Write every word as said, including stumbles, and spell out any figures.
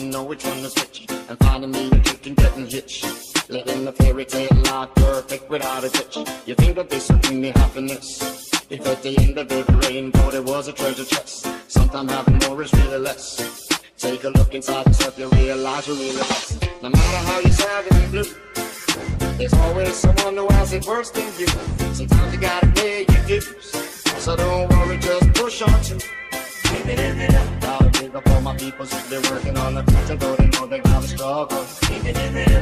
know which one is which, and finding me a kick and getting hitched. Letting the fairy tale lie perfect without a touch. You think that this will bring me happiness? If at the end of every rainbow there was a treasure chest. Sometimes having more is really less. Take a look inside yourself, you realize you're really blessed. No matter how you're sad and blue, there's always someone who has it worse than you. Sometimes you gotta pay your dues, so don't worry, just push on to. Keep it in it up. Gotta big up all my people who've been working on the future, though they know they gotta struggle. Keep it in it up.